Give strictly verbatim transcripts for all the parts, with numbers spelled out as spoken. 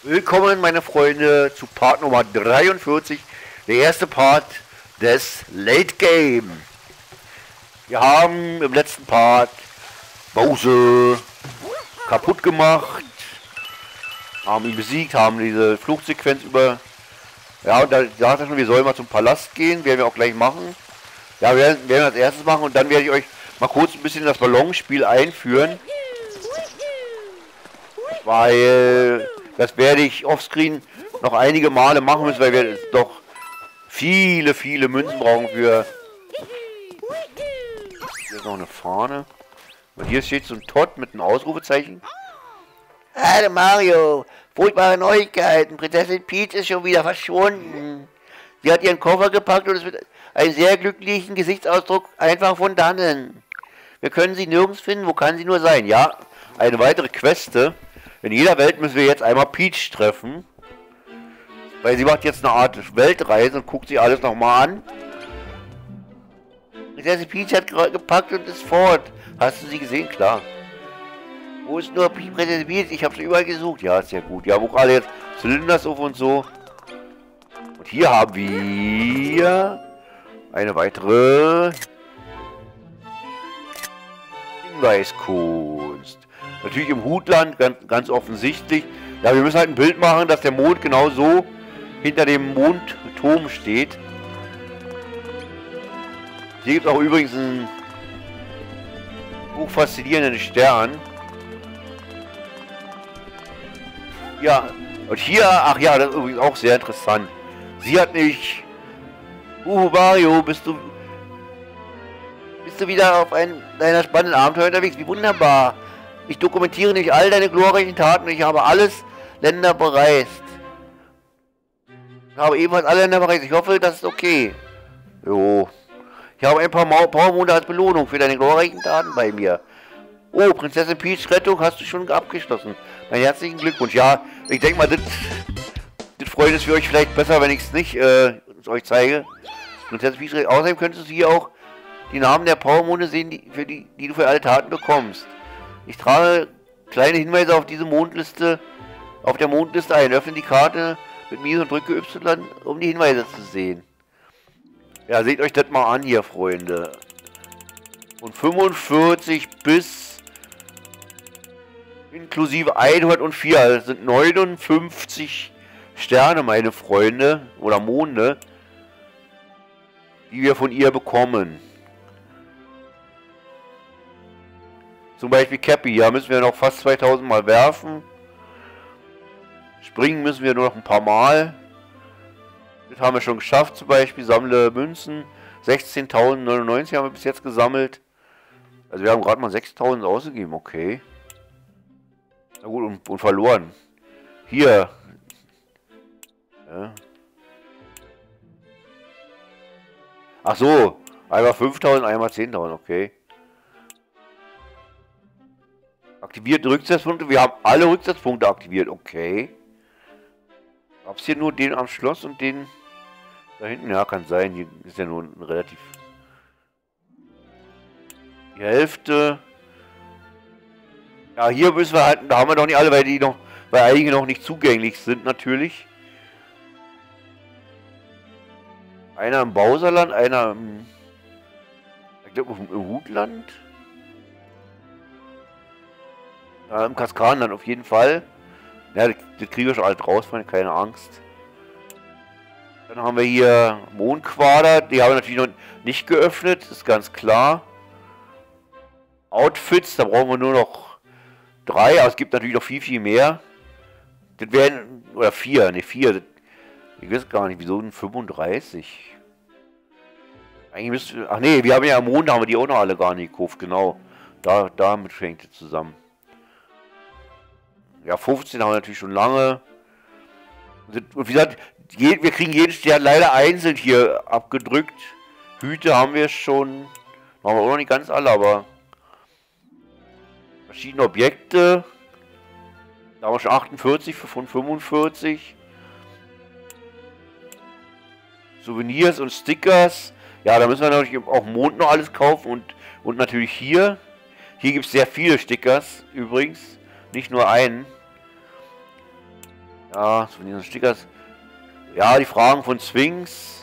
Willkommen, meine Freunde, zu Part Nummer dreiundvierzig, der erste Part des Late Game. Wir haben im letzten Part Bowser kaputt gemacht, haben ihn besiegt, haben diese Fluchtsequenz über... Ja, und da sagt er schon, wir sollen mal zum Palast gehen, werden wir auch gleich machen. Ja, wir werden, werden als erstes machen und dann werde ich euch mal kurz ein bisschen das Ballonspiel einführen. Weil das werde ich offscreen noch einige Male machen müssen, weil wir doch viele, viele Münzen brauchen für... Hier ist noch eine Fahne. Und hier steht so ein Todd mit einem Ausrufezeichen. Hallo Mario, furchtbare Neuigkeiten. Prinzessin Peach ist schon wieder verschwunden. Sie hat ihren Koffer gepackt und es wird einen sehr glücklichen Gesichtsausdruck einfach von dannen. Wir können sie nirgends finden. Wo kann sie nur sein? Ja, eine weitere Queste. In jeder Welt müssen wir jetzt einmal Peach treffen. Weil sie macht jetzt eine Art Weltreise und guckt sich alles nochmal an. Prinzessin Peach hat gepackt und ist fort. Hast du sie gesehen? Klar. Wo ist nur Prinzessin Peach? Ich habe sie überall gesucht. Ja, ist ja gut. Wir haben auch alle jetzt Zylinders auf und so. Und hier haben wir eine weitere Hinweiskunst. Natürlich im Hutland, ganz, ganz offensichtlich. Ja, wir müssen halt ein Bild machen, dass der Mond genau so hinter dem Mondturm steht. Hier gibt es auch übrigens einen hochfaszinierenden Stern. Ja, und hier, ach ja, das ist übrigens auch sehr interessant. Sie hat nicht... Uh, Mario, bist du... Bist du wieder auf einem deiner spannenden Abenteuer unterwegs? Wie wunderbar. Ich dokumentiere nicht all deine glorreichen Taten und ich habe alles Länder bereist. Ich habe ebenfalls alle Länder bereist. Ich hoffe, das ist okay. Jo. Ich habe ein paar Powermonde als Belohnung für deine glorreichen Taten bei mir. Oh, Prinzessin Peach Rettung hast du schon abgeschlossen. Mein herzlichen Glückwunsch. Ja, ich denke mal, das, das freut es für euch vielleicht besser, wenn ich es nicht äh, euch zeige. Prinzessin Peach Rettung. Außerdem könntest du hier auch die Namen der Powermonde sehen, die, für die, die du für alle Taten bekommst. Ich trage kleine Hinweise auf diese Mondliste, auf der Mondliste ein. Öffne die Karte mit Mies und drücke Y, um die Hinweise zu sehen. Ja, seht euch das mal an hier, Freunde. Von fünfundvierzig bis inklusive hundertvier, also das sind neunundfünfzig Sterne, meine Freunde, oder Monde, die wir von ihr bekommen. Zum Beispiel Cappy, ja, müssen wir noch fast zweitausend Mal werfen. Springen müssen wir nur noch ein paar Mal. Das haben wir schon geschafft, zum Beispiel. Sammle Münzen. sechzehntausendneunundneunzig haben wir bis jetzt gesammelt. Also wir haben gerade mal sechstausend ausgegeben, okay. Na gut, und, und verloren. Hier. Ja. Ach so, einmal fünftausend, einmal zehntausend, okay. Aktiviert Rücksetzpunkte. Wir haben alle Rücksetzpunkte aktiviert. Okay. Gab es hier nur den am Schloss und den da hinten? Ja, kann sein. Hier ist ja nur ein relativ... Die Hälfte. Ja, hier müssen wir halt... Da haben wir noch nicht alle, weil die noch... Weil einige noch nicht zugänglich sind, natürlich. Einer im Bowserland, einer im... Ich glaube, im Hutland. Ja, im Kaskadenland auf jeden Fall. Ja, das, das kriegen wir schon alles raus, Freunde, keine Angst. Dann haben wir hier Mondquader, die haben wir natürlich noch nicht geöffnet, ist ganz klar. Outfits, da brauchen wir nur noch drei, aber es gibt natürlich noch viel, viel mehr. Das wären, oder vier, ne vier, das, ich weiß gar nicht, wieso denn fünfunddreißig? Eigentlich müsste, ach nee, wir haben ja am Mond, haben wir die auch noch alle gar nicht gekauft, genau. Da, damit fängt es zusammen. Ja, fünfzehn haben wir natürlich schon lange. Und wie gesagt, wir kriegen jeden Stern leider einzeln hier abgedrückt. Hüte haben wir schon. Haben wir auch noch nicht ganz alle, aber... Verschiedene Objekte. Da haben wir schon achtundvierzig von fünfundvierzig. Souvenirs und Stickers. Ja, da müssen wir natürlich auch im Mond noch alles kaufen. Und, und natürlich hier. Hier gibt es sehr viele Stickers übrigens. Nicht nur einen. Ja, von diesen Stickers. Ja, die Fragen von Sphinx.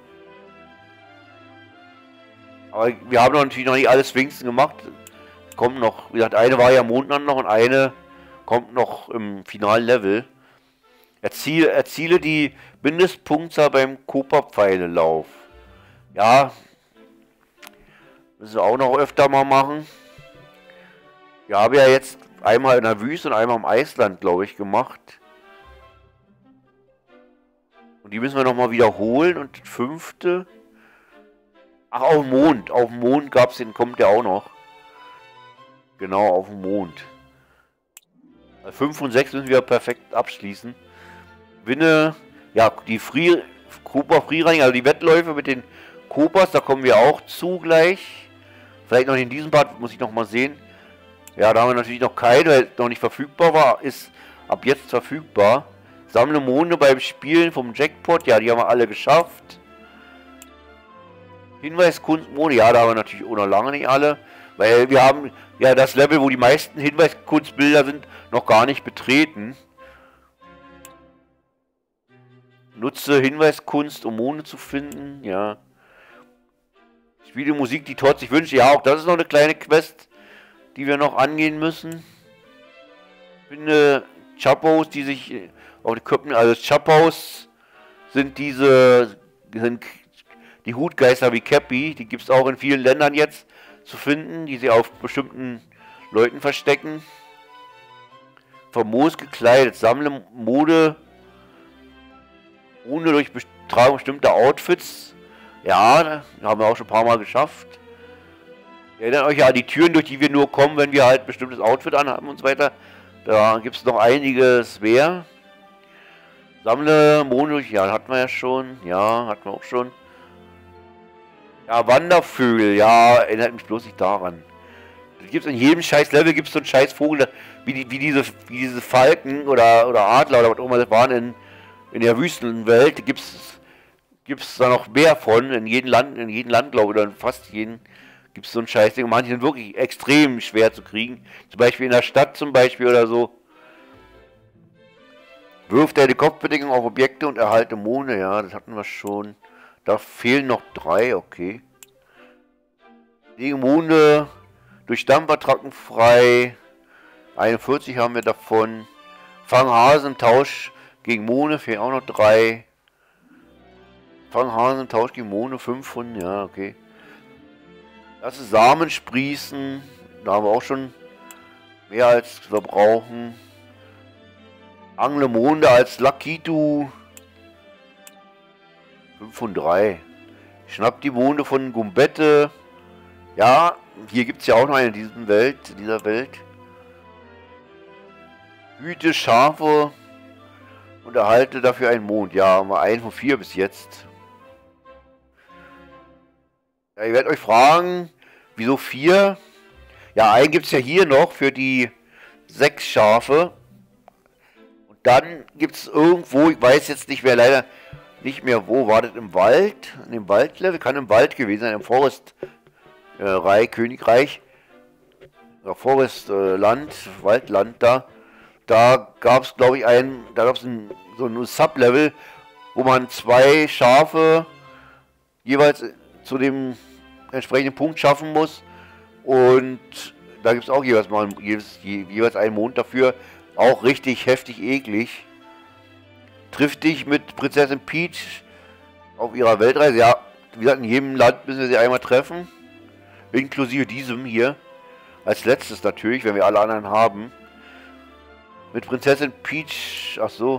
Aber wir haben noch natürlich noch nicht alle Sphinxen gemacht. Es kommt noch, wie gesagt, eine war ja Mondland noch und eine kommt noch im finalen Level. Erziele, erziele die Mindestpunktzahl beim Kopa-Pfeilelauf. Ja, müssen wir auch noch öfter mal machen. Wir haben ja jetzt einmal in der Wüste und einmal im Eisland, glaube ich, gemacht. Und die müssen wir nochmal wiederholen. Und das fünfte. Ach, auf dem Mond. Auf dem Mond gab es den, kommt der auch noch. Genau, auf dem Mond. fünf und sechs müssen wir perfekt abschließen. Winne, ja, die Free, Copa Freerunning, also die Wettläufe mit den Copas, da kommen wir auch zu gleich. Vielleicht noch in diesem Part, muss ich noch mal sehen. Ja, da haben wir natürlich noch keine, weil noch nicht verfügbar war, ist ab jetzt verfügbar. Sammle Monde beim Spielen vom Jackpot, ja, die haben wir alle geschafft. Hinweiskunstmonde, ja, da haben wir natürlich auch noch lange nicht alle, weil wir haben ja das Level, wo die meisten Hinweiskunstbilder sind, noch gar nicht betreten. Nutze Hinweiskunst, um Monde zu finden, ja. Spiele Musik, die Todd sich wünscht, ja, auch das ist noch eine kleine Quest, die wir noch angehen müssen. Finde Chapos, die sich auf die Köpfen, also Chapos sind diese, sind die Hutgeister wie Cappy, die gibt es auch in vielen Ländern jetzt zu finden, die sie auf bestimmten Leuten verstecken. Famos gekleidet, sammle Mode ohne durch Tragung bestimmter Outfits. Ja, haben wir auch schon ein paar Mal geschafft. Erinnert euch ja an die Türen, durch die wir nur kommen, wenn wir halt ein bestimmtes Outfit anhaben und so weiter. Da gibt es noch einiges mehr. Sammle Mode, ja, hatten wir ja schon. Ja, hatten wir auch schon. Ja, Wandervögel, ja, erinnert mich bloß nicht daran. Das gibt's in jedem scheiß Level, gibt es so einen scheiß Vogel, wie, die, wie, diese, wie diese Falken oder, oder Adler oder was auch immer das waren in, in der Wüstenwelt. Gibt es da noch mehr von, in jedem Land, in jedem Land, glaube ich, oder in fast jedem gibt es so einen scheiß Ding. Und manche sind wirklich extrem schwer zu kriegen. Zum Beispiel in der Stadt zum Beispiel oder so. Wirft er die Kopfbedingung auf Objekte und erhalte Monde, ja, das hatten wir schon. Da fehlen noch drei, okay. Lege Monde durch Dampfertracken frei. einundvierzig haben wir davon. Fang Hasen, Tausch gegen Monde, fehlen auch noch drei. Fang Hasen, Tausch gegen Monde, fünf von, ja, okay. Lasse Samen sprießen, da haben wir auch schon mehr als wir brauchen. Angle Monde als Lakitu. fünf von drei. Schnapp die Monde von Gumbette. Ja, hier gibt es ja auch noch eine in diesem Welt, in dieser Welt. Hüte Schafe und erhalte dafür einen Mond. Ja, haben wir einen von vier bis jetzt. Ja, ihr werdet euch fragen, wieso vier? Ja, einen gibt es ja hier noch für die sechs Schafe. Und dann gibt es irgendwo, ich weiß jetzt nicht mehr leider nicht mehr wo, war das im Wald? In dem Waldlevel? Kann im Wald gewesen sein, im Forest äh, Reich, Königreich. Oder Forest äh, Land, Waldland da. Da gab es, glaube ich, ein, da gab es ein, so ein Sublevel, wo man zwei Schafe jeweils zu dem entsprechenden Punkt schaffen muss. Und da gibt es auch jeweils mal jeweils, jeweils einen Mond dafür. Auch richtig heftig eklig. Trifft dich mit Prinzessin Peach auf ihrer Weltreise. Ja, wie gesagt, in jedem Land müssen wir sie einmal treffen. Inklusive diesem hier. Als letztes natürlich, wenn wir alle anderen haben. Mit Prinzessin Peach, ach so.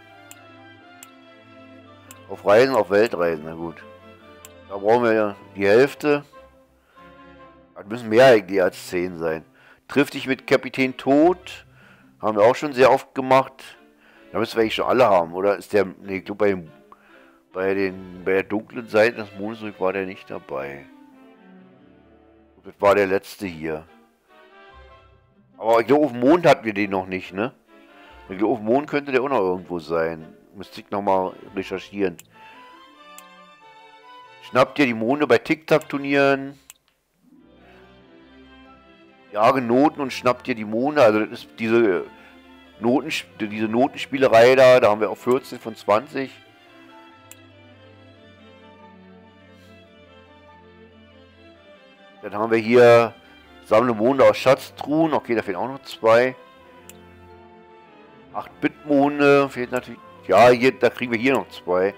Auf Reisen, auf Weltreisen, na gut. Da brauchen wir ja die Hälfte. Das müssen mehr eigentlich als zehn sein. Triff dich mit Kapitän Tod. Haben wir auch schon sehr oft gemacht. Da müssen wir eigentlich schon alle haben, oder? Ist der. Ne, ich glaube bei dem. Bei den. Bei der dunklen Seite des Mondes war der nicht dabei. Das war der letzte hier. Aber ich glaube, auf dem Mond hatten wir den noch nicht, ne? Ich glaube, auf dem Mond könnte der auch noch irgendwo sein. Müsste ich nochmal recherchieren. Schnapp dir die Monde bei Tic-Tac-Turnieren. Jage Noten und schnapp dir die Monde. Also das ist diese Noten, diese Notenspielerei da, da haben wir auch vierzehn von zwanzig. Dann haben wir hier Sammle Monde aus Schatztruhen. Okay, da fehlen auch noch zwei. acht Bit Monde fehlt natürlich. Ja, hier, da kriegen wir hier noch zwei.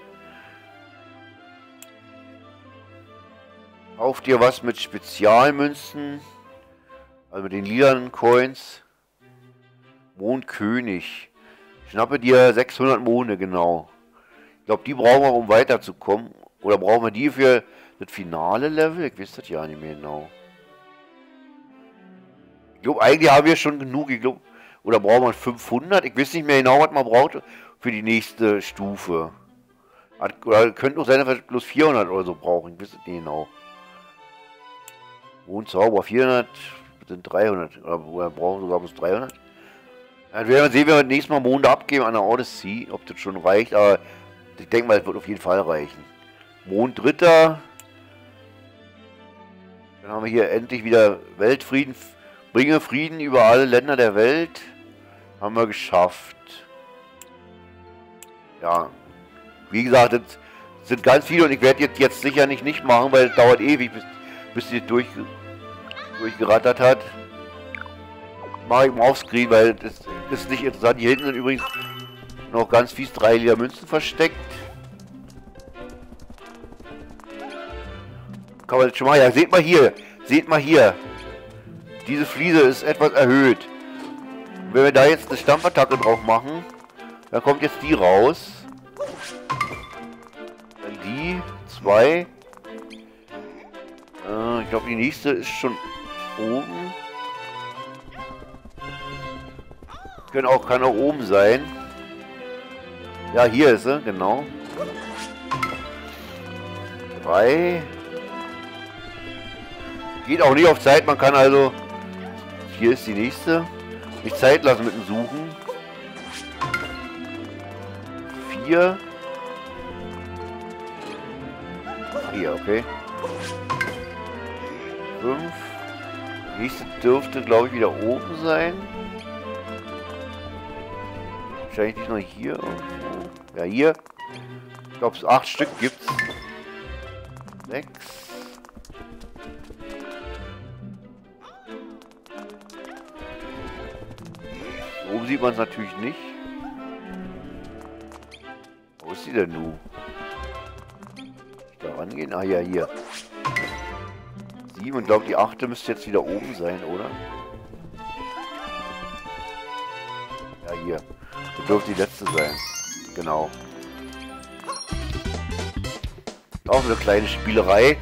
Kauf dir was mit Spezialmünzen. Also mit den lilanen Coins. Mondkönig. Schnappe dir sechshundert Monde, genau. Ich glaube, die brauchen wir, um weiterzukommen. Oder brauchen wir die für das finale Level? Ich weiß das ja nicht mehr genau. Ich glaube, eigentlich haben wir schon genug. Ich glaube, oder brauchen wir fünfhundert? Ich weiß nicht mehr genau, was man braucht für die nächste Stufe. Oder könnte auch sein, dass wir bloß vierhundert oder so brauchen. Ich weiß es nicht genau. Mondzauber vierhundert sind dreihundert. Oder wir brauchen sogar bloß dreihundert. Dann werden wir sehen, wenn wir das nächste Mal Monde abgeben an der Odyssey, ob das schon reicht. Aber ich denke mal, es wird auf jeden Fall reichen. Mond Dritter. Dann haben wir hier endlich wieder Weltfrieden. Bringe Frieden über alle Länder der Welt. Haben wir geschafft. Ja. Wie gesagt, das sind ganz viele und ich werde jetzt, jetzt sicher nicht, nicht machen, weil es dauert ewig, bis, bis sie durch, durchgerattert hat. Mache ich mal offscreen, weil das, das ist nicht interessant. Hier hinten sind übrigens noch ganz fies drei lila Münzen versteckt. Kann man jetzt schon mal, ja, seht mal hier, seht mal hier. Diese Fliese ist etwas erhöht. Wenn wir da jetzt eine Stampfattacke drauf machen, dann kommt jetzt die raus. Dann die, zwei. Äh, ich glaube, die nächste ist schon oben. Können auch, kann auch oben sein. Ja, hier ist sie, genau. Drei. Geht auch nicht auf Zeit, man kann also... Hier ist die nächste. Nicht Zeit lassen mit dem Suchen. Vier. Hier, okay. Fünf. Die nächste dürfte, glaube ich, wieder oben sein. Wahrscheinlich nicht nur hier irgendwo. Ja, hier. Ich glaube, es acht Stück gibt's. Sechs. Oben sieht man es natürlich nicht. Wo ist sie denn nun? Da rangehen? Ah ja, hier. Sieben und glaube die achte müsste jetzt wieder oben sein, oder? Ja, hier. Das dürfte die letzte sein. Genau. Auch eine kleine Spielerei.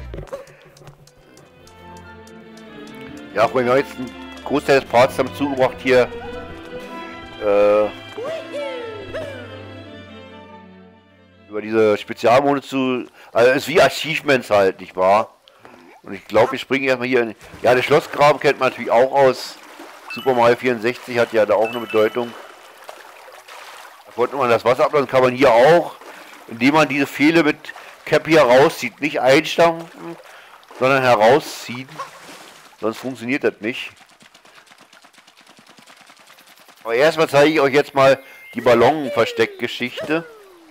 Ja, auch wenn wir jetzt einen Großteil des Parts haben zugebracht hier. Äh, über diese Spezialmode zu... Also es ist wie Achievements halt, nicht wahr? Und ich glaube, wir springen erstmal hier in... Ja, der Schlossgraben kennt man natürlich auch aus. Super Mario vierundsechzig hat ja da auch eine Bedeutung. Da wollte man das Wasser ablassen, kann man hier auch, indem man diese Pfähle mit Cap hier rauszieht. Nicht einstampfen, sondern herausziehen. Sonst funktioniert das nicht. Aber erstmal zeige ich euch jetzt mal die Ballon-Versteckgeschichte.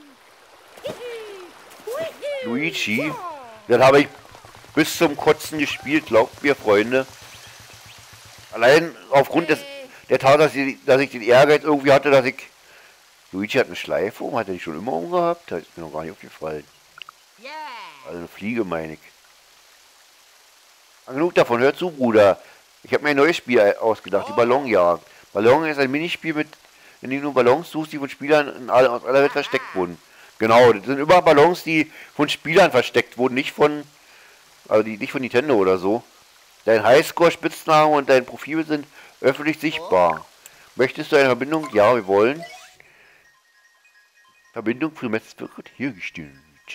Luigi. Das habe ich bis zum Kotzen gespielt, glaubt mir, Freunde. Allein aufgrund des, der Tatsache, dass ich, dass ich den Ehrgeiz irgendwie hatte, dass ich... Luigi hat eine Schleife um, hat er die schon immer umgehabt? Das ist mir noch gar nicht aufgefallen. Also eine Fliege, meine ich. Genug davon, hört zu, Bruder. Ich habe mir ein neues Spiel ausgedacht, die Ballonjagd. Ballon ist ein Minispiel, mit, in dem du Ballons suchst, die von Spielern in alle, aus aller Welt versteckt wurden. Genau, das sind immer Ballons, die von Spielern versteckt wurden, nicht von, also die nicht von Nintendo oder so. Dein Highscore-Spitzname und dein Profil sind öffentlich sichtbar. Möchtest du eine Verbindung? Ja, wir wollen. Verbindung für Metz wird hergestellt.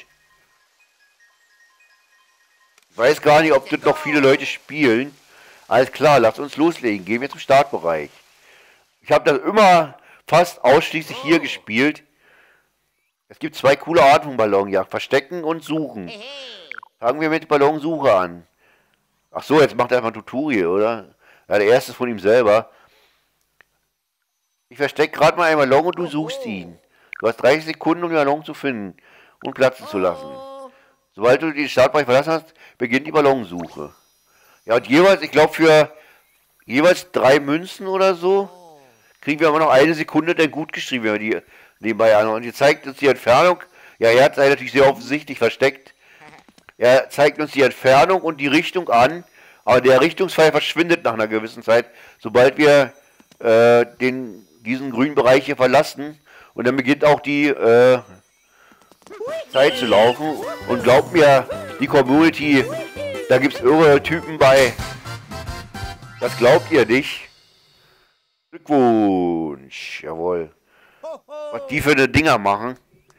Ich weiß gar nicht, ob das noch viele Leute spielen. Alles klar, lasst uns loslegen. Gehen wir zum Startbereich. Ich habe das immer fast ausschließlich hier gespielt. Es gibt zwei coole Arten von Ballonjagd. Verstecken und Suchen. Fangen wir mit Ballonsuche an. Ach so, jetzt macht er einfach ein Tutorial, oder? Ja, der erste ist von ihm selber. Ich verstecke gerade mal einen Ballon und du suchst ihn. Du hast dreißig Sekunden, um den Ballon zu finden und platzen zu lassen. Sobald du den Startbereich verlassen hast, beginnt die Ballonsuche. Ja, und jeweils, ich glaube für jeweils drei Münzen oder so, kriegen wir aber noch eine Sekunde dann gut geschrieben, wenn wir die nebenbei an. Und hier zeigt uns die Entfernung. Ja, er hat es natürlich sehr offensichtlich versteckt. Er zeigt uns die Entfernung und die Richtung an, aber der Richtungspfeil verschwindet nach einer gewissen Zeit, sobald wir äh, den, diesen grünen Bereich hier verlassen. Und dann beginnt auch die äh, Zeit zu laufen. Und glaubt mir, die Community, da gibt es irre Typen bei. Das glaubt ihr nicht. Glückwunsch, jawohl. Was die für eine Dinger machen.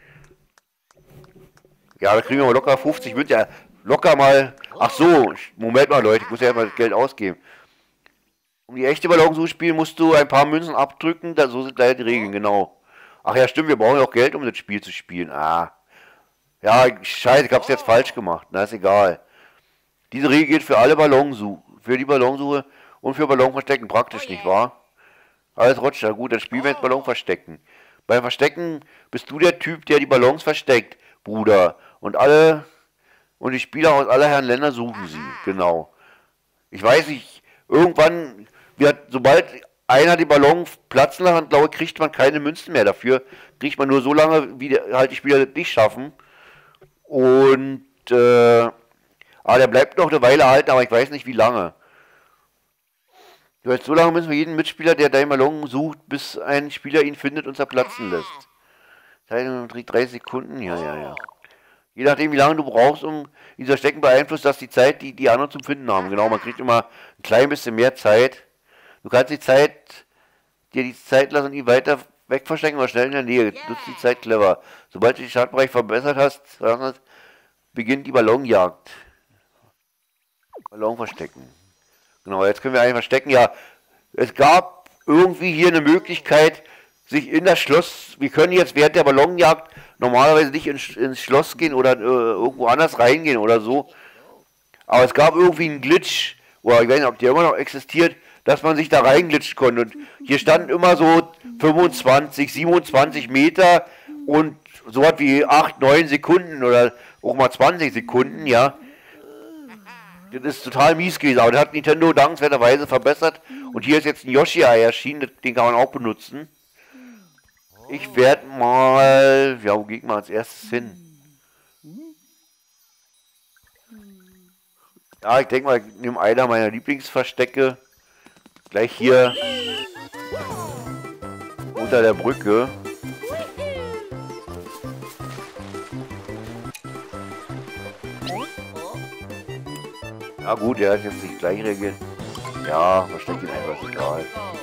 Ja, da kriegen wir mal locker fünfzig Münzen. Ja, locker mal. Ach so, Moment mal, Leute, ich muss ja mal Geld ausgeben. Um die echte Ballon zu spielen, musst du ein paar Münzen abdrücken. Da, so sind leider die Regeln, genau. Ach ja, stimmt, wir brauchen auch Geld, um das Spiel zu spielen. Ah. Ja, scheiße, ich hab's jetzt falsch gemacht. Na, ist egal. Diese Regel gilt für alle Ballonsuche, für die Ballonsuche und für Ballonverstecken praktisch, nicht wahr? Alles rutscht, ja gut, dann spielen wir jetzt Ballon verstecken. Beim Verstecken bist du der Typ, der die Ballons versteckt, Bruder. Und alle, und die Spieler aus aller Herren Länder suchen sie, genau. Ich weiß nicht, irgendwann, wird, sobald einer die Ballon platzen lässt, glaube ich, kriegt man keine Münzen mehr dafür. Kriegt man nur so lange, wie halt die Spieler das nicht schaffen. Und, äh, aber der bleibt noch eine Weile halten, aber ich weiß nicht, wie lange. Du weißt, so lange müssen wir jeden Mitspieler, der deinen Ballon sucht, bis ein Spieler ihn findet und zerplatzen lässt. dreißig Sekunden, ja, ja, ja. Je nachdem, wie lange du brauchst, um ihn zu verstecken, beeinflusst das die Zeit, die die anderen zum Finden haben. Genau, man kriegt immer ein klein bisschen mehr Zeit. Du kannst die Zeit, dir die Zeit lassen und ihn weiter weg verstecken oder schnell in der Nähe. Nutzt die Zeit clever. Sobald du den Startbereich verbessert hast, beginnt die Ballonjagd. Ballon verstecken. Genau, jetzt können wir einen verstecken. Ja, es gab irgendwie hier eine Möglichkeit, sich in das Schloss, wir können jetzt während der Ballonjagd normalerweise nicht ins, ins Schloss gehen oder äh, irgendwo anders reingehen oder so. Aber es gab irgendwie einen Glitch, oder ich weiß nicht, ob der immer noch existiert, dass man sich da reinglitschen konnte. Und hier standen immer so fünfundzwanzig, siebenundzwanzig Meter und so was wie acht, neun Sekunden oder auch mal zwanzig Sekunden, ja. Das ist total mies gewesen, aber das hat Nintendo dankenswerterweise verbessert. Und hier ist jetzt ein Yoshi-Ei erschienen, den kann man auch benutzen. Ich werde mal, ja, wo geht man als erstes hin? Ja, ich denke mal, ich nehme einer meiner Lieblingsverstecke. Gleich hier unter der Brücke. Ja gut, der hat jetzt nicht gleich reagiert. Ja, versteckt ihn einfach, ist egal.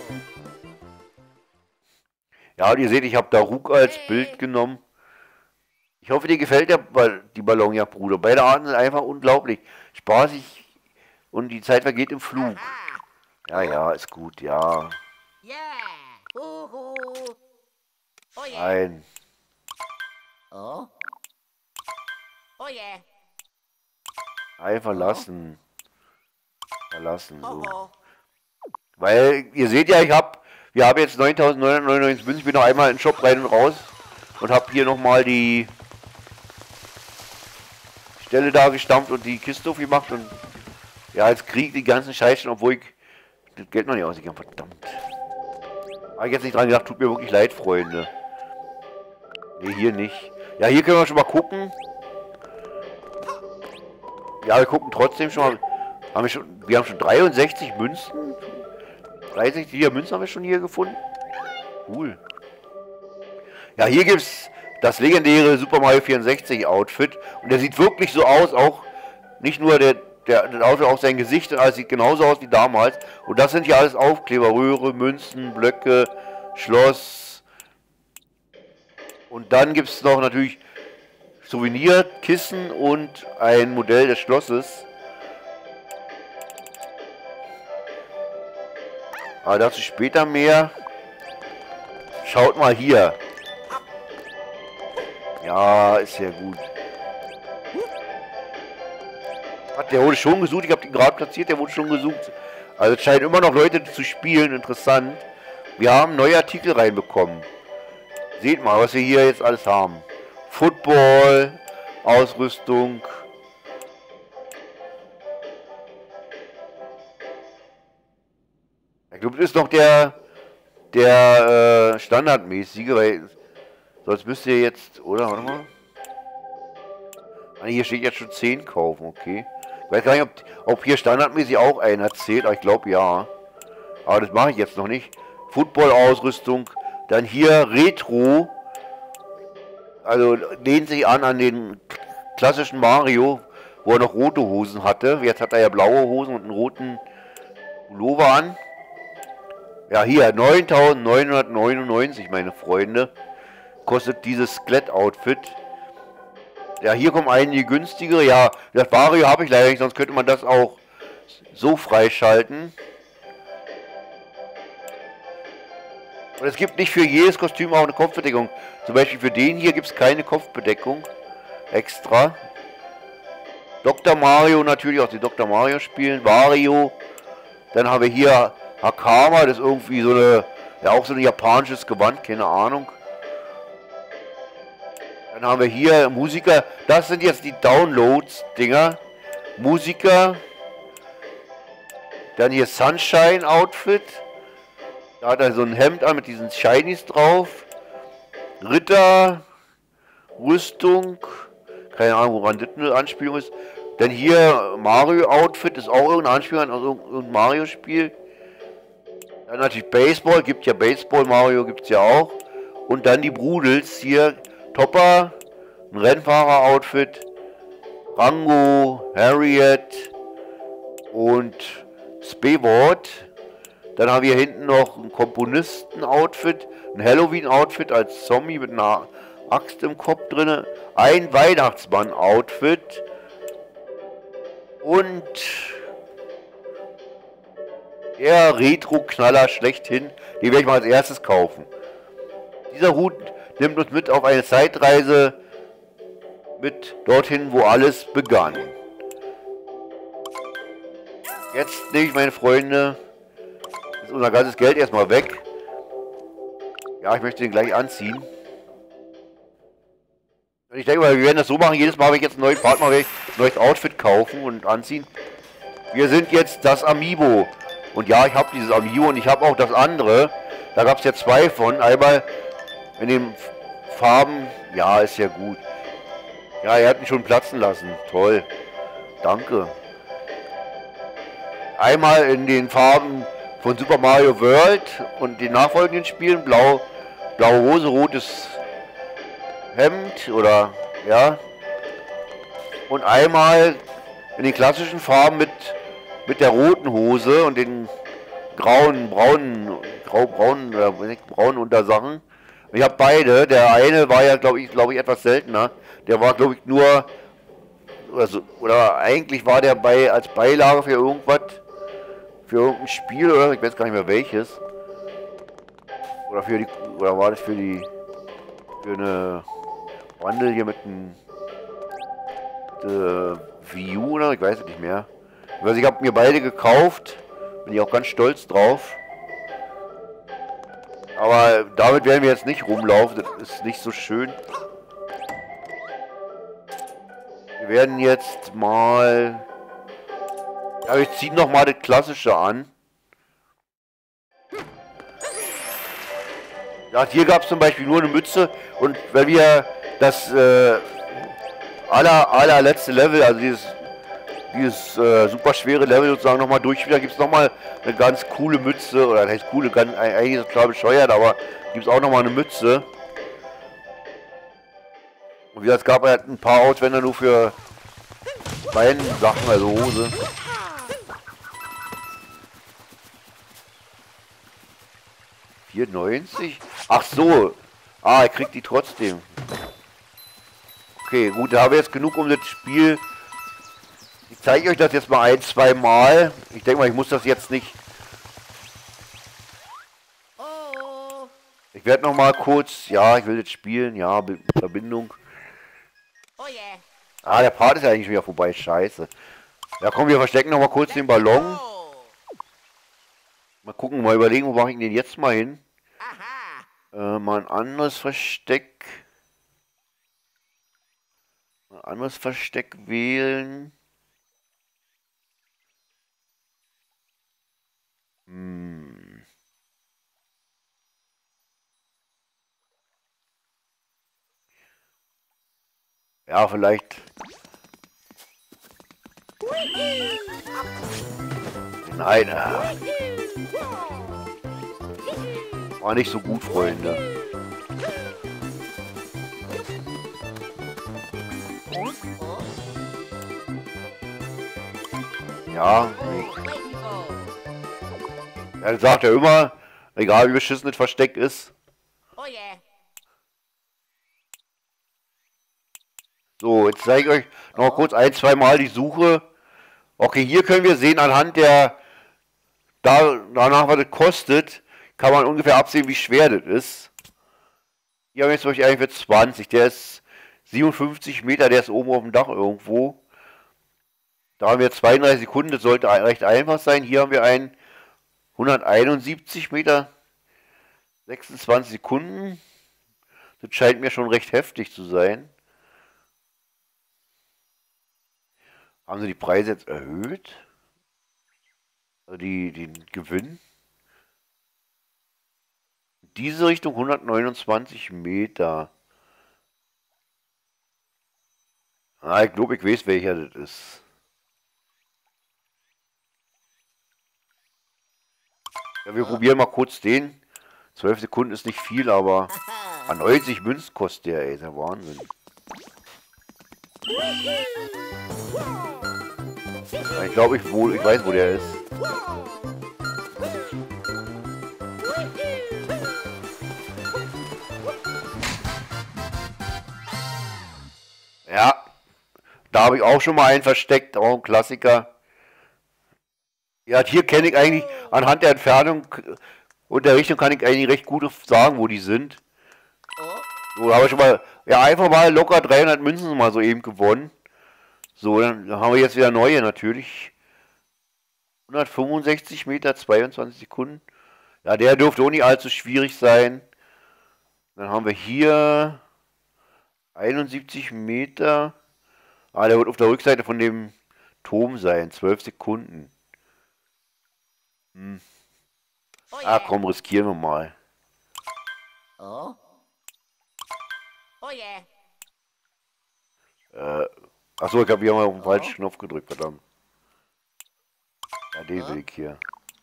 Ja, und ihr seht, ich habe da Daruk als Bild genommen. Ich hoffe, dir gefällt der Ball, die Ballonjagd, Bruder. Beide Arten sind einfach unglaublich. Spaßig und die Zeit vergeht im Flug. Ja, ja, ist gut, ja. Nein. Einfach lassen. Verlassen, so. Weil, ihr seht ja, ich habe, wir haben jetzt neuntausendneunhundertneunundneunzig Münzen, ich bin noch einmal in den Shop rein und raus und habe hier nochmal die Stelle da gestampft und die Kiste aufgemacht und ja, jetzt kriege ich die ganzen Scheißen, obwohl ich das Geld noch nicht ausgegeben habe, verdammt. Habe ich jetzt nicht dran gedacht, tut mir wirklich leid, Freunde. Ne, hier nicht. Ja, hier können wir schon mal gucken. Ja, wir gucken trotzdem schon mal. Haben wir, schon, wir haben schon dreiundsechzig Münzen. dreiundsechzig Münzen haben wir schon hier gefunden. Cool. Ja, hier gibt es das legendäre Super Mario vierundsechzig Outfit. Und der sieht wirklich so aus, auch nicht nur der, der, das Outfit, auch sein Gesicht und alles sieht genauso aus wie damals. Und das sind ja alles Aufkleber, Röhre, Münzen, Blöcke, Schloss. Und dann gibt es noch natürlich Souvenirkissen und ein Modell des Schlosses. Aber dazu später mehr. Schaut mal hier. Ja, ist ja gut. Hat der wurde schon gesucht, ich habe den gerade platziert, der wurde schon gesucht. Also es scheinen immer noch Leute zu spielen, interessant. Wir haben neue Artikel reinbekommen. Seht mal, was wir hier jetzt alles haben. Football, Ausrüstung. Ich glaube, das ist noch der, der äh, standardmäßige, weil sonst müsst ihr jetzt, oder? Warte mal. Ah, hier steht jetzt schon zehn kaufen, okay. Ich weiß gar nicht, ob, ob hier standardmäßig auch einer zählt, aber ich glaube ja. Aber das mache ich jetzt noch nicht. Football-Ausrüstung. Dann hier Retro. Also lehnt sich an an den klassischen Mario, wo er noch rote Hosen hatte. Jetzt hat er ja blaue Hosen und einen roten Pullover an. Ja, hier neuntausendneunhundertneunundneunzig, meine Freunde. Kostet dieses Skelett-Outfit. Ja, hier kommen einige günstigere. Ja, das Mario habe ich leider nicht, sonst könnte man das auch so freischalten. Und es gibt nicht für jedes Kostüm auch eine Kopfbedeckung. Zum Beispiel für den hier gibt es keine Kopfbedeckung extra. Doktor Mario natürlich, auch die Doktor Mario spielen. Wario. Dann haben wir hier Hakama, das ist irgendwie so eine, ja auch so ein japanisches Gewand, keine Ahnung. Dann haben wir hier Musiker. Das sind jetzt die Downloads-Dinger. Musiker. Dann hier Sunshine-Outfit. Da hat er so ein Hemd an mit diesen Shinies drauf. Ritter. Rüstung. Keine Ahnung, woran das eine Anspielung ist. Dann hier Mario-Outfit. Ist auch irgendeine Anspielung an irgendein Mario-Spiel. Dann natürlich Baseball. Gibt ja Baseball. Mario gibt es ja auch. Und dann die Brudels hier. Topper. Ein Rennfahrer-Outfit. Rango. Harriet. Und Spewort. Dann haben wir hinten noch ein Komponisten-Outfit, ein Halloween-Outfit als Zombie mit einer Axt im Kopf drin, ein Weihnachtsmann-Outfit und der Retro-Knaller schlechthin, den werde ich mal als erstes kaufen. Dieser Hut nimmt uns mit auf eine Zeitreise mit dorthin, wo alles begann. Jetzt nehme ich, meine Freunde, ist unser ganzes Geld erstmal weg. Ja, ich möchte den gleich anziehen. Und ich denke mal, wir werden das so machen, jedes Mal, wenn ich jetzt einen neuen Part mache, werde ich ein neues Outfit kaufen und anziehen. Wir sind jetzt das Amiibo. Und ja, ich habe dieses Amiibo und ich habe auch das andere. Da gab es ja zwei von. Einmal in den Farben. Ja, ist ja gut. Ja, er hat ihn schon platzen lassen. Toll. Danke. Einmal in den Farben von Super Mario World und den nachfolgenden Spielen. Blau, blaue Hose, rotes Hemd oder ja. Und einmal in den klassischen Farben mit, mit der roten Hose und den grauen, braunen, grau-braunen, äh, braunen Untersachen. Ich habe beide. Der eine war ja, glaube ich, glaube ich, etwas seltener. Der war, glaube ich, nur, also, oder eigentlich war der bei als Beilage für irgendwas. Für irgendein Spiel oder ich weiß gar nicht mehr welches. Oder für die, oder war das für die, für eine Wandel hier mit einem äh, Wii U oder ich weiß es nicht mehr. Also ich habe mir beide gekauft, bin ich auch ganz stolz drauf. Aber damit werden wir jetzt nicht rumlaufen, das ist nicht so schön. Wir werden jetzt mal... Ja, ich ziehe noch mal das Klassische an. Ja, hier gab es zum Beispiel nur eine Mütze und wenn wir das äh, aller, allerletzte Level, also dieses, dieses äh, super schwere Level sozusagen nochmal durchspielen, da gibt es nochmal eine ganz coole Mütze, oder das heißt coole, ganz, eigentlich ist es klar bescheuert, aber gibt es auch nochmal eine Mütze. Und wie gesagt, es gab halt ein paar Auswender nur für Beinsachen, also Hose. vierundneunzig? Ach so. Ah, er kriegt die trotzdem. Okay, gut, da haben wir jetzt genug um das Spiel. Ich zeige euch das jetzt mal ein, zwei Mal. Ich denke mal, ich muss das jetzt nicht. Ich werde noch mal kurz, ja, ich will jetzt spielen, ja, Be Verbindung. Ah, der Part ist ja eigentlich wieder vorbei, scheiße. Ja, komm, wir verstecken noch mal kurz den Ballon. Mal gucken, mal überlegen, wo mache ich den jetzt mal hin? Äh, mal ein anderes Versteck. Ein anderes Versteck wählen. Hm. Ja, vielleicht. Nein. äh, War nicht so gut, Freunde. Ja, er sagt ja immer, egal wie beschissen das Versteck ist. So, jetzt zeige ich euch noch kurz ein, zwei Mal die Suche. Okay, hier können wir sehen, anhand der, da, danach was das kostet, kann man ungefähr absehen, wie schwer das ist. Hier haben wir jetzt zum Beispiel einen für zwanzig, der ist siebenundfünfzig Meter, der ist oben auf dem Dach irgendwo. Da haben wir zweiunddreißig Sekunden, das sollte recht einfach sein. Hier haben wir einen hunderteinundsiebzig Meter, sechsundzwanzig Sekunden. Das scheint mir schon recht heftig zu sein. Haben sie die Preise jetzt erhöht? Also die, den Gewinn? In diese Richtung hundertneunundzwanzig Meter. Ah, ich glaube, ich weiß, welcher das ist. Ja, wir probieren mal kurz den. zwölf Sekunden ist nicht viel, aber ah, neunzig Münzen kostet der, ey, ist ja Wahnsinn. Ja, ich glaube, ich, wohl, ich weiß, wo der ist. Ja, da habe ich auch schon mal einen versteckt, auch ein Klassiker. Ja, hier kenne ich eigentlich, anhand der Entfernung und der Richtung kann ich eigentlich recht gut sagen, wo die sind. So, da habe ich schon mal, ja, einfach mal locker dreihundert Münzen mal so eben gewonnen. So, dann haben wir jetzt wieder neue natürlich. hundertfünfundsechzig Meter, zweiundzwanzig Sekunden. Ja, der dürfte auch nicht allzu schwierig sein. Dann haben wir hier einundsiebzig Meter. Ah, der wird auf der Rückseite von dem Turm sein, zwölf Sekunden. Hm. Ah, komm, riskieren wir mal. Oh. Oh yeah. Äh, achso, ich habe hier mal auf den falschen Knopf gedrückt, verdammt. Ja, den will ich hier.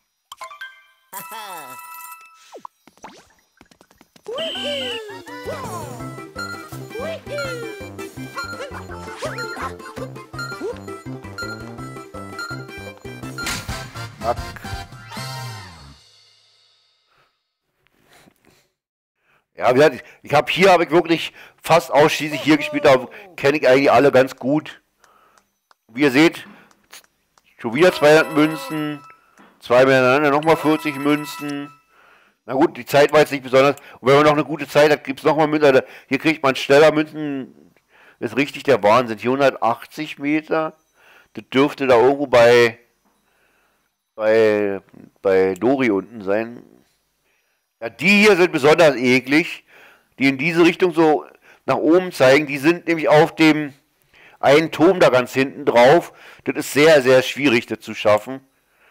Zack. Ja, wie gesagt, ich, ich habe hier habe ich wirklich fast ausschließlich hier gespielt, da kenne ich eigentlich alle ganz gut. Wie ihr seht, schon wieder zweihundert Münzen, zwei miteinander, nochmal vierzig Münzen. Na gut, die Zeit war jetzt nicht besonders. Und wenn man noch eine gute Zeit hat, gibt es nochmal Münzen. Also hier kriegt man schneller Münzen. Das ist richtig der Wahnsinn. Hier hundertachtzig Meter. Das dürfte da irgendwo bei, bei, bei Dori unten sein. Ja, die hier sind besonders eklig. Die in diese Richtung so nach oben zeigen. Die sind nämlich auf dem einen Turm da ganz hinten drauf. Das ist sehr, sehr schwierig, das zu schaffen.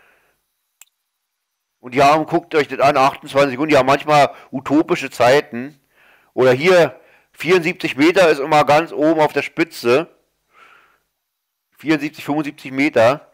Und die haben, guckt euch das an, achtundzwanzig Sekunden, die haben manchmal utopische Zeiten. Oder hier, vierundsiebzig Meter ist immer ganz oben auf der Spitze. vierundsiebzig, fünfundsiebzig Meter.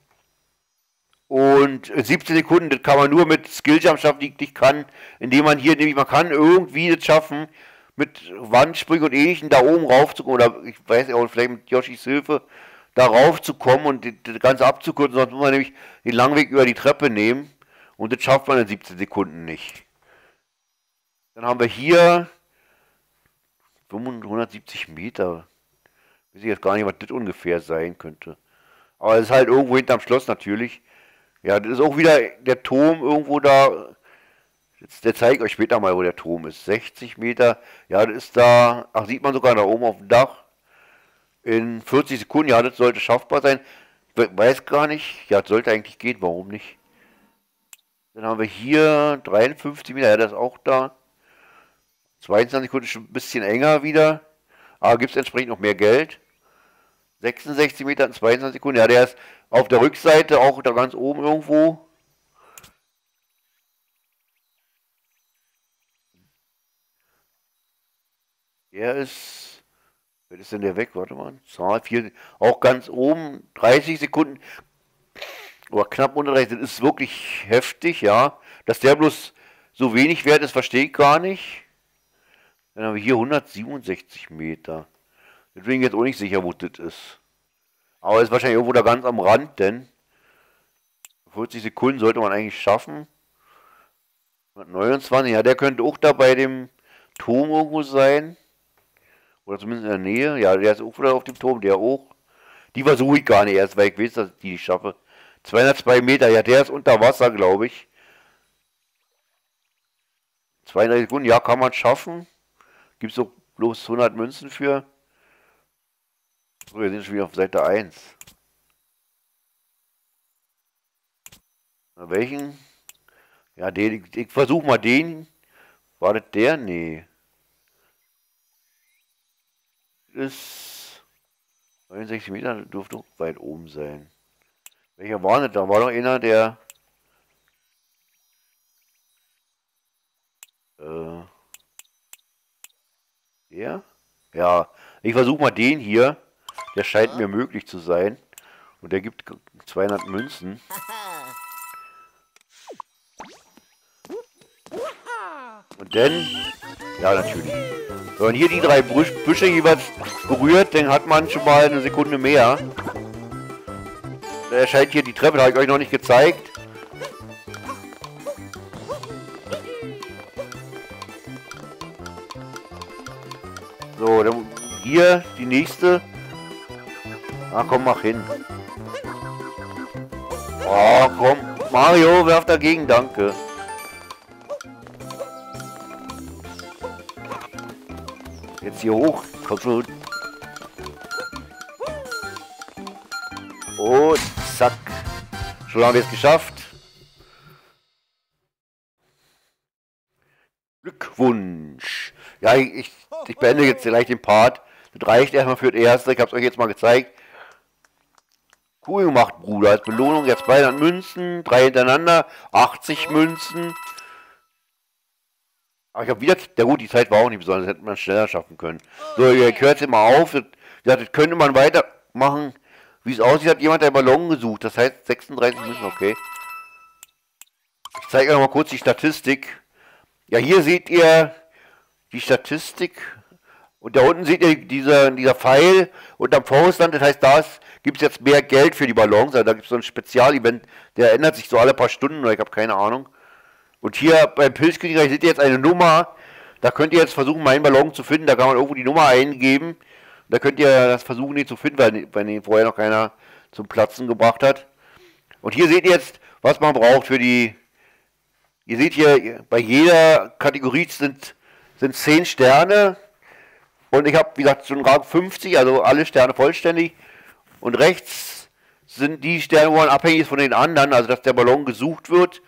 Und siebzehn Sekunden, das kann man nur mit Skilljump schaffen, die ich kann, indem man hier, nämlich man kann irgendwie das schaffen, mit Wandsprüngen und Ähnlichem da oben raufzukommen, oder ich weiß nicht, vielleicht mit Yoshis Hilfe, da raufzukommen und das Ganze abzukürzen, sonst muss man nämlich den langen Weg über die Treppe nehmen. Und das schafft man in siebzehn Sekunden nicht. Dann haben wir hier hundertsiebzig Meter. Weiß ich jetzt gar nicht, was das ungefähr sein könnte. Aber es ist halt irgendwo hinterm Schloss natürlich. Ja, das ist auch wieder der Turm irgendwo da. Jetzt, der zeigt euch später mal, wo der Turm ist. sechzig Meter. Ja, das ist da. Ach, sieht man sogar da oben auf dem Dach. In vierzig Sekunden. Ja, das sollte schaffbar sein. Weiß gar nicht. Ja, das sollte eigentlich gehen. Warum nicht? Dann haben wir hier dreiundfünfzig Meter, ja, der ist auch da. zweiundzwanzig Sekunden ist schon ein bisschen enger wieder. Aber gibt es entsprechend noch mehr Geld. sechsundsechzig Meter in zweiundzwanzig Sekunden. Ja, der ist auf der Rückseite, auch da ganz oben irgendwo. Der ist... Was ist denn der weg? Warte mal. Zahl vier, auch ganz oben. dreißig Sekunden. Oder knapp unter dreißig. Das ist wirklich heftig, ja. Dass der bloß so wenig wert ist, verstehe ich gar nicht. Dann haben wir hier hundertsiebenundsechzig Meter. Deswegen jetzt auch nicht sicher, wo das ist. Aber ist wahrscheinlich irgendwo da ganz am Rand, denn vierzig Sekunden sollte man eigentlich schaffen. hundertneunundzwanzig, ja, der könnte auch da bei dem Turm irgendwo sein. Oder zumindest in der Nähe. Ja, der ist auch wieder auf dem Turm, der auch. Die versuche ich gar nicht erst, weil ich weiß, dass ich die nicht schaffe. zweihundertzwei Meter, ja, der ist unter Wasser, glaube ich. zweiunddreißig Sekunden, ja, kann man schaffen. Gibt es auch bloß hundert Münzen für. So, wir sind schon wieder auf Seite eins. Na, welchen? Ja, den, ich, ich versuche mal den. War das der? Nee. Ist neunundsechzig Meter, dürfte auch weit oben sein. Welcher war das? Da war doch einer, der... Äh... Der? Ja, ich versuche mal den hier. Der scheint mir möglich zu sein. Und der gibt zweihundert Münzen. Und dann... Ja, natürlich. Wenn man hier die drei Büsche jeweils berührt, dann hat man schon mal eine Sekunde mehr. Da erscheint hier die Treppe, da habe ich euch noch nicht gezeigt. So, dann hier die nächste. Ah, komm, mach hin. Oh, komm. Mario, werf dagegen, danke. Jetzt hier hoch. Komm schon. Und zack. Schon haben wir es geschafft. Glückwunsch. Ja, ich, ich beende jetzt gleich den Part. Das reicht erstmal für das erste. Ich habe es euch jetzt mal gezeigt. Cool gemacht, Bruder. Als Belohnung jetzt zweihundert Münzen. Drei hintereinander. achtzig Münzen. Aber ich habe wieder... Ja gut, die Zeit war auch nicht besonders. Das hätte man schneller schaffen können. So, ihr hört jetzt mal auf. Das, das könnte man weitermachen. Wie es aussieht, hat jemand einen Ballon gesucht. Das heißt sechsunddreißig Münzen, okay. Ich zeige euch noch mal kurz die Statistik. Ja, hier seht ihr die Statistik. Und da unten seht ihr dieser, dieser Pfeil unterm Faustland. Das heißt, da gibt es jetzt mehr Geld für die Ballons. Also da gibt es so ein Spezialevent, der ändert sich so alle paar Stunden, oder ich habe keine Ahnung. Und hier beim Pilzkönigreich seht ihr jetzt eine Nummer. Da könnt ihr jetzt versuchen, meinen Ballon zu finden. Da kann man irgendwo die Nummer eingeben. Da könnt ihr das versuchen, den zu finden, weil, weil den vorher noch keiner zum Platzen gebracht hat. Und hier seht ihr jetzt, was man braucht für die... Ihr seht hier, bei jeder Kategorie sind, sind zehn Sterne. Und ich habe, wie gesagt, schon Rang fünfzig, also alle Sterne vollständig. Und rechts sind die Sterne, wo man abhängig ist von den anderen, also dass der Ballon gesucht wird.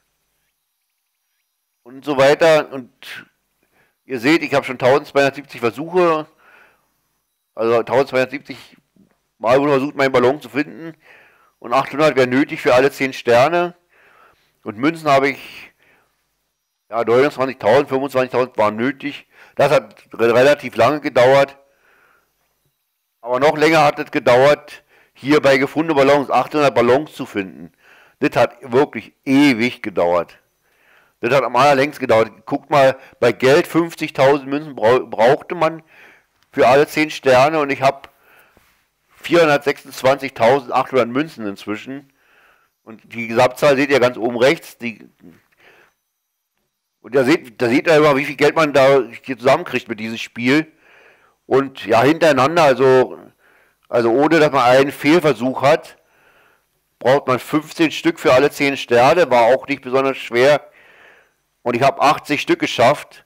Und so weiter. Und ihr seht, ich habe schon eintausendzweihundertsiebzig Versuche. Also eintausendzweihundertsiebzig Mal wurde versucht, meinen Ballon zu finden. Und achthundert wäre nötig für alle zehn Sterne. Und Münzen habe ich, ja, neunundzwanzigtausend, fünfundzwanzigtausend waren nötig. Das hat relativ lange gedauert. Aber noch länger hat es gedauert, hier bei gefundenen Ballons achthundert Ballons zu finden. Das hat wirklich ewig gedauert. Das hat am allerlängsten gedauert. Guckt mal, bei Geld fünfzigtausend Münzen brauchte man für alle zehn Sterne. Und ich habe vierhundertsechsundzwanzigtausendachthundert Münzen inzwischen. Und die Gesamtzahl seht ihr ganz oben rechts. Die und da seht, da seht ihr immer, wie viel Geld man da hier zusammenkriegt mit diesem Spiel. Und ja, hintereinander, also, also ohne dass man einen Fehlversuch hat, braucht man fünfzehn Stück für alle zehn Sterne. War auch nicht besonders schwer. Und ich habe achtzig Stück geschafft.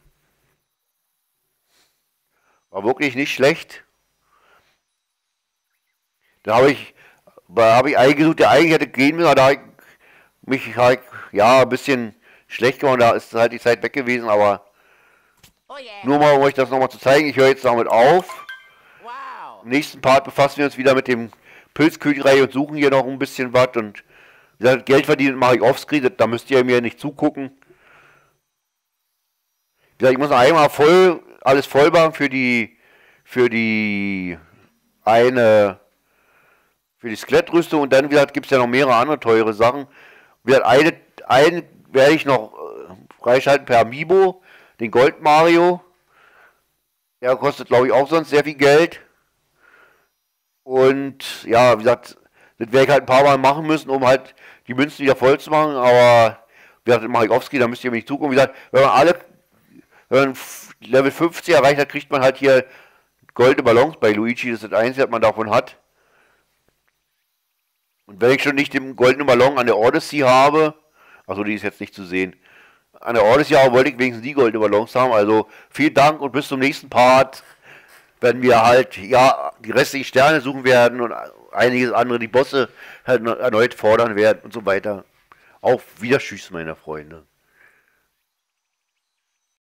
War wirklich nicht schlecht. Da habe ich, da habe ich eingesucht, der eigentlich hätte gehen müssen, aber da habe ich mich halt ja, ein bisschen schlecht geworden, da ist halt die Zeit weg gewesen, aber Oh yeah. nur mal, um euch das nochmal zu zeigen, ich höre jetzt damit auf. Wow. Im nächsten Part befassen wir uns wieder mit dem Pilzkönig und suchen hier noch ein bisschen was und wie gesagt, Geld verdienen mache ich offscreen, da müsst ihr mir nicht zugucken. Wie gesagt, ich muss noch einmal voll, alles voll machen für die, für die eine, für die Skelettrüstung und dann, wie gesagt, gibt es ja noch mehrere andere teure Sachen. Wie gesagt, eine, einen werde ich noch äh, freischalten per Amiibo, den Gold Mario. Der kostet, glaube ich, auch sonst sehr viel Geld. Und ja, wie gesagt, das werde ich halt ein paar Mal machen müssen, um halt die Münzen wieder voll zu machen. Aber wie gesagt, das mache ich offscreen, da müsst ihr mir nicht zugucken. Wie gesagt, wenn man alle wenn man Level fünfzig erreicht hat, kriegt man halt hier goldene Ballons bei Luigi. Das ist das Einzige, was man davon hat. Und wenn ich schon nicht den goldenen Ballon an der Odyssey habe, also die ist jetzt nicht zu sehen, an der Odyssey aber wollte ich wenigstens die goldenen Ballons haben. Also vielen Dank und bis zum nächsten Part, wenn wir halt, ja, die restlichen Sterne suchen werden und einiges andere, die Bosse halt erneut fordern werden und so weiter. Auf Wiedersehen, meine Freunde.